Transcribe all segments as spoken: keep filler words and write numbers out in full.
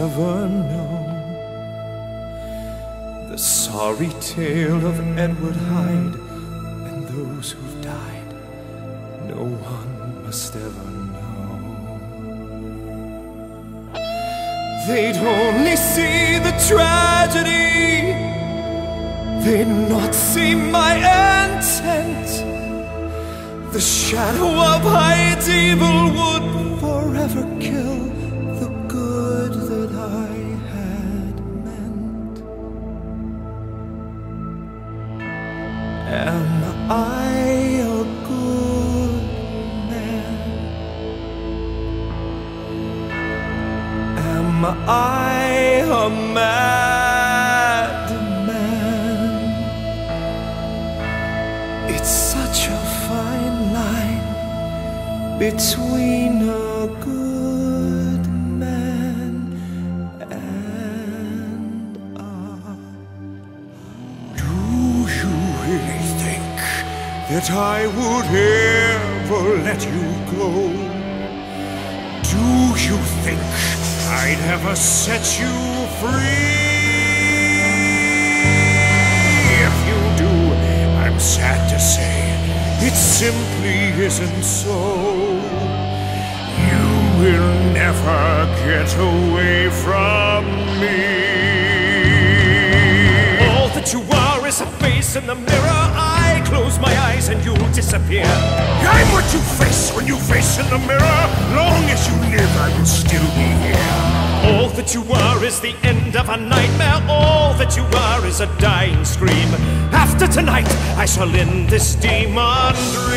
ever known the sorry tale of Edward Hyde and those who've died. No one must ever know. They'd only see the tragedy, they'd not see my intent. The shadow of Hyde's evil would forever kill the good that I had meant. Am I a good man? Am I a madman? It's such a fine line between a good man and a... Do you really think that I would ever let you go? Do you think I'd ever set you free? If you do, I'm sad to say it simply isn't so. You will never get away from me. All that you are is a face in the mirror. I close my eyes and you'll disappear. I'm what you face when you face in the mirror. Long as you live, I will still be here. All that you are is the end of a nightmare. All that you are is a dying scream. After tonight, I shall end this demon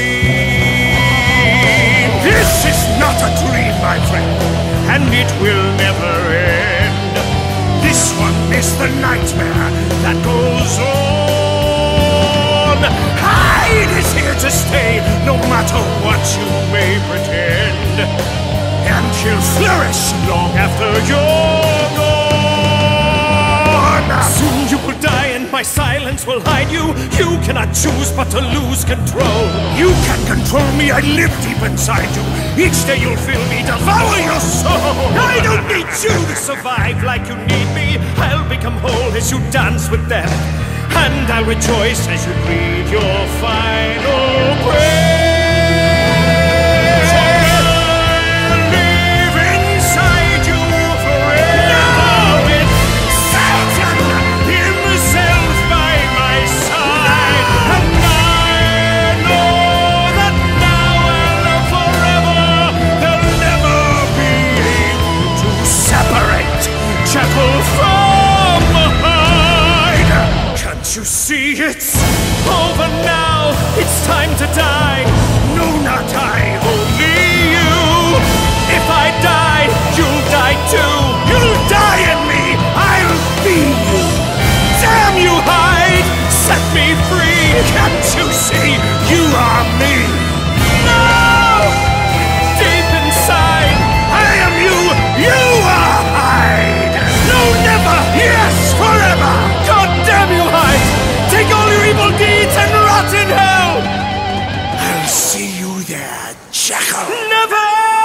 dream. This is not a dream, my friend, and it will never end. This one is the nightmare that goes on. Hyde is here to stay, no matter what you may pretend. And he'll flourish long after you're gone. Soon you will die and my silence will hide you. You cannot choose but to lose control. You can control me, I live deep inside you. Each day you'll feel me devour your soul. I don't need you to survive like you need me. I'll become whole as you dance with them, and I'll rejoice as you breathe your final breath. You see, it's over now. It's time to die. No, not I, only you. If I die, you'll die too. You'll die in me, I'll be you. Damn you, Hyde! Set me free. Can't you see, you are me? No! Deep inside, I am you, you are Hyde. No, never! Yes, forever! God damn you, Hyde! Take all your evil deeds and rot in hell! I'll see you there, Jekyll! Never!